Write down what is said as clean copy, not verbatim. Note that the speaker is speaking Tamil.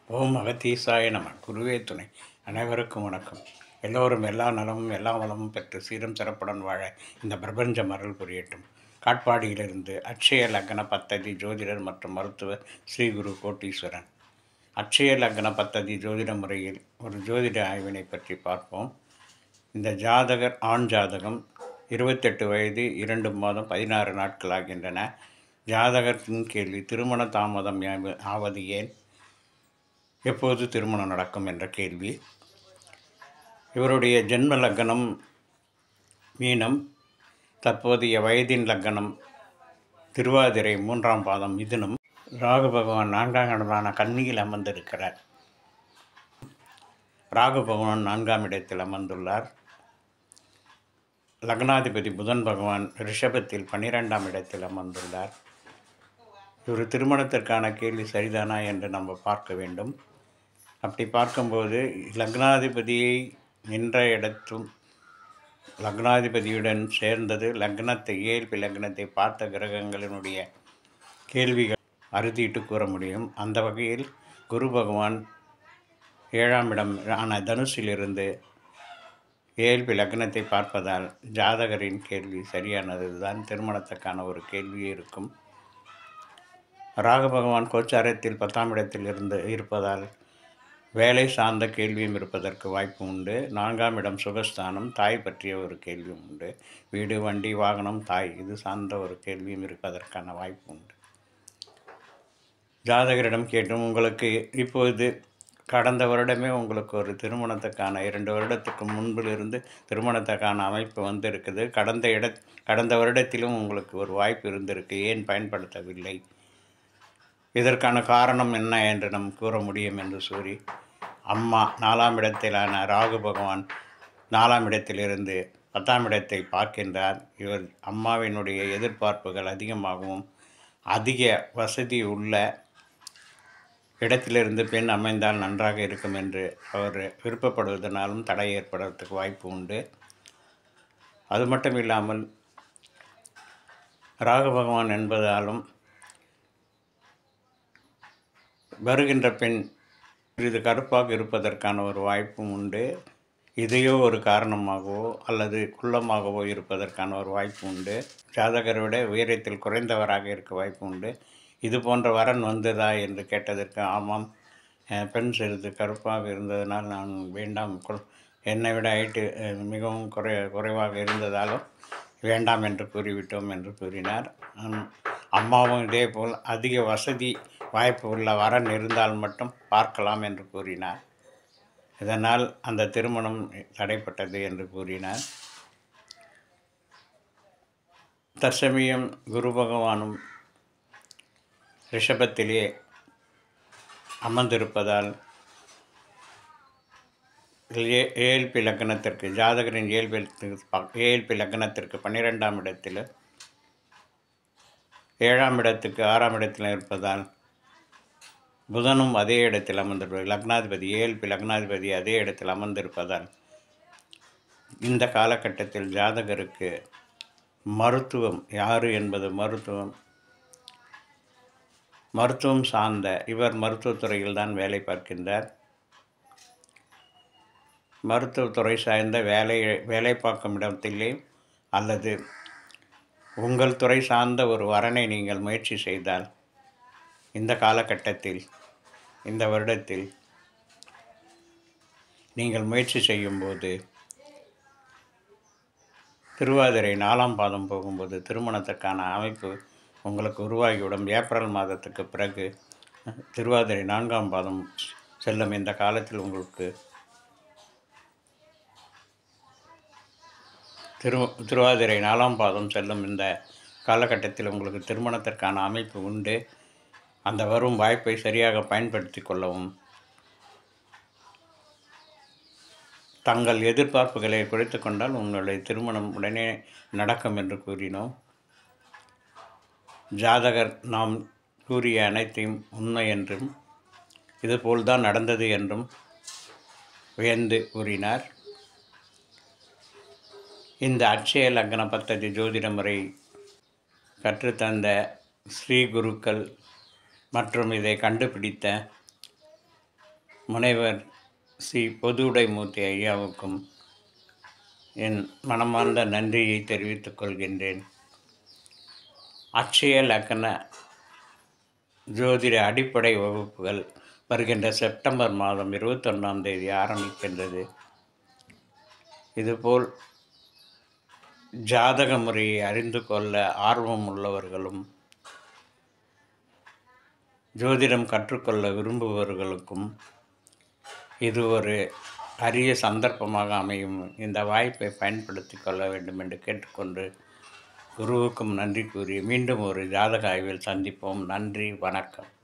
ஓம் அகத்தீசாய நம. குருவே துணை. அனைவருக்கும் வணக்கம். எல்லோரும் எல்லா நலமும் எல்லா வளமும் பெற்று சீரும் சிறப்புடன் வாழ இந்த பிரபஞ்சம் அருள் புரியட்டும். காட்பாடியிலிருந்து அட்சய லக்ன பத்ததி ஜோதிடர் மற்றும் மருத்துவர் ஸ்ரீ குரு கோட்டீஸ்வரன். அட்சய லக்ன பத்ததி ஜோதிட முறையில் ஒரு ஜோதிட ஆய்வினை பற்றி பார்ப்போம். இந்த ஜாதகர் ஆண் ஜாதகம், 28 வயது 2 மாதம் 16 நாட்கள் ஆகின்றன. ஜாதகத்தின் கேள்வி: திருமண தாமதம் ஆவது ஏன்? எப்போது திருமணம் நடக்கும் என்ற கேள்வி. இவருடைய ஜென்ம லக்னம் மீனம், தற்போதைய வயதின் லக்னம் திருவாதிரை 3ஆம் பாதம் மிதுனம். ராகு பகவான் 4ஆம் இடமான கன்னியில் அமர்ந்திருக்கிறார். ராகு பகவான் 4ஆம் இடத்தில் அமர்ந்துள்ளார். லக்னாதிபதி புதன் பகவான் ரிஷபத்தில் 12ஆம் இடத்தில் அமர்ந்துள்ளார். இவர் திருமணத்திற்கான கேள்வி சரிதானா என்று நம்ம பார்க்க வேண்டும். அப்படி பார்க்கும்போது லக்னாதிபதியை நின்ற இடத்தும் லக்னாதிபதியுடன் சேர்ந்தது லக்னத்தை இயல்பு லக்னத்தை பார்த்த கிரகங்களினுடைய கேள்விகள் அறுதிட்டு கூற முடியும். அந்த வகையில் குரு பகவான் 7ஆம் இடம் ஆன தனுசிலிருந்து இயல்பு லக்னத்தை பார்ப்பதால் ஜாதகரின் கேள்வி சரியானது தான். திருமணத்துக்கான ஒரு கேள்வி இருக்கும். ராகு பகவான் கோச்சாரத்தில் 10ஆம் இடத்தில் இருப்பதால் வேலை சார்ந்த கேள்வியும் இருப்பதற்கு வாய்ப்பு உண்டு. 4ஆம் இடம் சுகஸ்தானம், தாய் பற்றிய ஒரு கேள்வியும் உண்டு. வீடு, வண்டி, வாகனம், தாய் இது சார்ந்த ஒரு கேள்வியும் இருப்பதற்கான வாய்ப்பு உண்டு. ஜாதகரிடம் கேட்டும், உங்களுக்கு இப்போது கடந்த வருடமே உங்களுக்கு ஒரு திருமணத்துக்கான 2 வருடத்துக்கு முன்பிலிருந்து திருமணத்துக்கான அமைப்பு வந்திருக்குது. கடந்த வருடத்திலும் உங்களுக்கு ஒரு வாய்ப்பு இருந்திருக்கு, ஏன் பயன்படுத்தவில்லை? இதற்கான காரணம் என்ன என்று நாம் கூற முடியும் என்று கூறி, அம்மா 4ஆம் இடத்திலான ராகு பகவான் 4ஆம் இடத்திலிருந்து 10ஆம் இடத்தை பார்க்கின்றார். இவர் அம்மாவினுடைய எதிர்பார்ப்புகள் அதிகமாகவும் அதிக வசதி உள்ள இடத்திலிருந்து பெண் அமைந்தால் நன்றாக இருக்கும் என்று அவர் விருப்பப்படுவதனாலும் தடை ஏற்படுவதற்கு வாய்ப்பு உண்டு. அது மட்டும் இல்லாமல் ராகு பகவான் என்பதாலும் வருகின்ற பெண் இது கருப்பாக இருப்பதற்கான ஒரு வாய்ப்பும் உண்டு. இதையோ ஒரு காரணமாகவோ அல்லது குள்ளமாகவோ இருப்பதற்கான ஒரு வாய்ப்பு உண்டு. ஜாதகரை விட உயரத்தில் குறைந்தவராக இருக்க வாய்ப்பு உண்டு. இது போன்ற வரன் வந்ததா என்று கேட்டதற்கு, ஆமாம், பெண் சிறிது கருப்பாக இருந்ததனால் நான் வேண்டாம், என்னை விட ஹைட்டு மிகவும் குறைவாக இருந்ததாலும் வேண்டாம் என்று கூறிவிட்டோம் என்று கூறினார். அம்மாவும் இதேபோல் அதிக வசதி வாய்ப்பு உள்ள வரன் இருந்தால் மட்டும் பார்க்கலாம் என்று கூறினார். இதனால் அந்த திருமணம் தடைப்பட்டது என்று கூறினார். தற்சமயம் குரு பகவானும் ரிஷபத்திலே அமர்ந்திருப்பதால் ஏழ்பி லக்னத்திற்கு ஜாதகரின் ஏழ்பி லக்னத்திற்கு 12ஆம் இடத்தில் 7ஆம் இடத்துக்கு 6ஆம் இடத்தில் இருப்பதால் புதனும் அதே இடத்தில் அமர்ந்திருப்பது, லக்னாதிபதி ஏழ்பி லக்னாதிபதி அதே இடத்தில் அமர்ந்திருப்பதால் இந்த காலகட்டத்தில் ஜாதகருக்கு மருத்துவம் யாரு என்பது மருத்துவம் சார்ந்த இவர் மருத்துவத்துறையில் தான் வேலை பார்க்கின்றார். மருத்துவத்துறை சார்ந்த வேலை பார்க்கும் இடத்திலே அல்லது உங்கள் துறை சார்ந்த ஒரு வரனை நீங்கள் முயற்சி செய்தால் இந்த காலகட்டத்தில் இந்த வருடத்தில் நீங்கள் முயற்சி செய்யும்போது திருவாதிரை 4ஆம் பாதம் போகும்போது திருமணத்துக்கான அமைப்பு உங்களுக்கு உருவாகிவிடும். ஏப்ரல் மாதத்துக்கு பிறகு திருவாதிரை 4ஆம் பாதம் செல்லும் இந்த காலத்தில் உங்களுக்கு திருவாதிரை 4ஆம் பாதம் செல்லும் இந்த காலகட்டத்தில் உங்களுக்கு திருமணத்திற்கான அமைப்பு உண்டு. அந்த வரும் வாய்ப்பை சரியாக பயன்படுத்தி கொள்ளவும், தங்கள் எதிர்பார்ப்புகளை குறைத்து கொண்டால் உங்களுடைய திருமணம் உடனே நடக்கும் என்று கூறினோம். ஜாதகர் நாம் கூறிய அனைத்தையும் உண்மை என்றும் இதுபோல்தான் நடந்தது என்றும் வியந்து கூறினார். இந்த அட்சய லக்ன பத்ததி ஜோதிட முறை கற்றுத்தந்த ஸ்ரீ குருக்கள் மற்றும் இதை கண்டுபிடித்த முனைவர் சி. பொதுவுடைமூர்த்தி ஐயாவுக்கும் என் மனமார்ந்த நன்றியை தெரிவித்துக் கொள்கின்றேன். அட்சய லக்ன ஜோதிட அடிப்படை வகுப்புகள் வருகின்ற செப்டம்பர் மாதம் 21ஆம் தேதி ஆரம்பிக்கின்றது. இதுபோல் ஜாதக முறையை அறிந்து கொள்ள ஆர்வம் உள்ளவர்களும் ஜோதிடம் கற்றுக்கொள்ள விரும்புபவர்களுக்கும் இது ஒரு அரிய சந்தர்ப்பமாக அமையும். இந்த வாய்ப்பை பயன்படுத்தி கொள்ள வேண்டும் என்று கேட்டுக்கொண்டு குருவுக்கும் நன்றி கூறி மீண்டும் ஒரு ஜாதக ஆய்வில் சந்திப்போம். நன்றி, வணக்கம்.